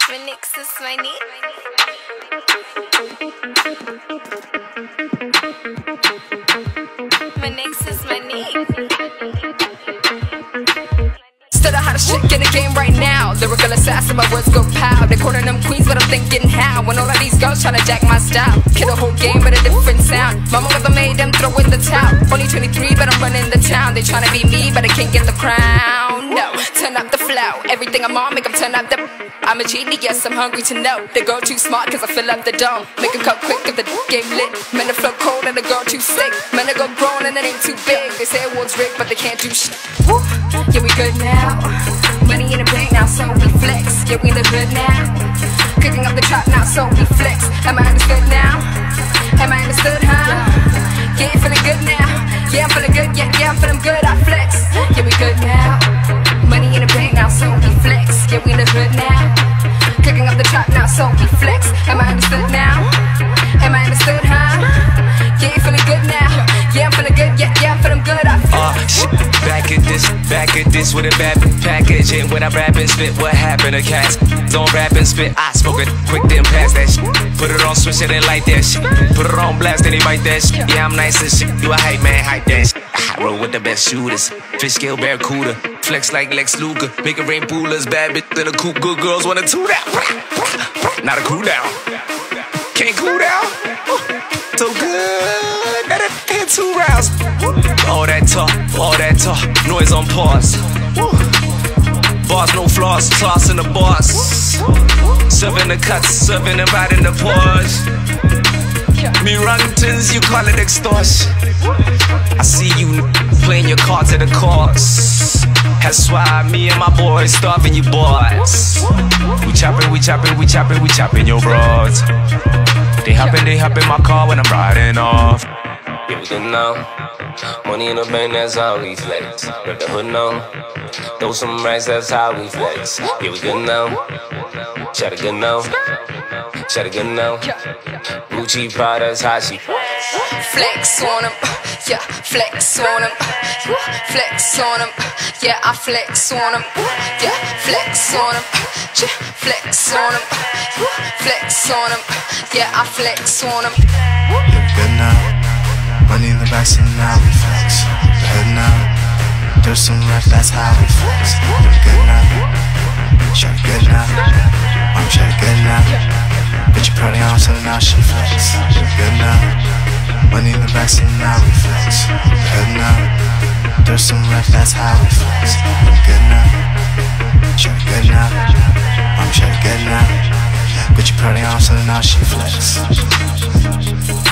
Phoenix is my knee. Phoenix is my knee. Still the hottest chick in the game right now. Lyrical assassin, my words go pow. They calling them queens, but I'm thinking how. When all of these girls tryna jack my style, kill the whole game with a different sound. Mama never made them throw in the towel. Only 23, but I'm running the town. They tryna be me, but they can't get the crown. No, turn up the flow. Everything I'm on, make them turn up the. I'm a genie, yes, I'm hungry to know. The girl too smart, cause I fill up the dome. Make them cut quick if the game lit. Men, the flow cold and the girl too sick. Men, the girl grown and it ain't too big. They say awards rigged, but they can't do shit. Woo. Yeah, we good now. Money in the bank now, so we flex. Yeah, we in the hood now. Cooking up the trap now, so we flex. Am I understood now? Am I understood, huh? Yeah, you feeling good now? Yeah, I'm feeling good, yeah, I'm feeling good, I flex. Yeah, we good now. Money in the bank now, so we flex. Yeah, we in the hood now. Cooking up the trap now, so we flex. Am I understood now? Am I understood, huh? Yeah, you feeling good now? Yeah, I'm feeling good, yeah, I'm feeling good, I flex. Shit, back at this with a bad package. And when I rap and spit, what happened to cats? Don't rap and spit, I spoke it quick, then pass that shit. Put it on switch, it ain't like that shit. Put it on blast, then they bite that shit. Yeah, I'm nice as shit, you a hype man, hype that shit. I roll with the best shooters, fish scale barracuda. Flex like Lex Luger, make it rain poolers. Bad bitch in a coupe, good girls wanna toot out. Not a cool down, can't cool down. So good, that it hit 2 rounds. All that talk, noise on pause. Bars, no flaws, toss in the bars. Serving the cuts, serving and riding the Porsche. Me run-tons, you call it extortion. I see you playing your cards at the cause. That's why me and my boys starving you boys. We chopping your broads. They hop in my car when I'm riding off. Yeah, we good now. Money in the bank, that's how we flex. Rep the hood now. Throw some racks, that's how we flex. Yeah, we good now. Shot it good now. Shot it good now. Gucci Prada, that's how she flex on them. Yeah, flex on them. Flex on them. Yeah, I flex on them. Yeah, flex on them. Flex on them. Flex on them. Yeah, I flex on them. Yeah, we good now. Money in the back, so now we flex. The hood now. There's some rest, that's how we flex. Yeah, we good now. Shot it good now. I'm shot it good now. Bitch, you probably on, so now she flex. Yeah, we good now. Money in the back, so now we flex. The hood now. There's some rest, that's how we flex. Yeah, we good now. Shot it good now. I'm shot it good now. Bitch, you probably on, so now she flex.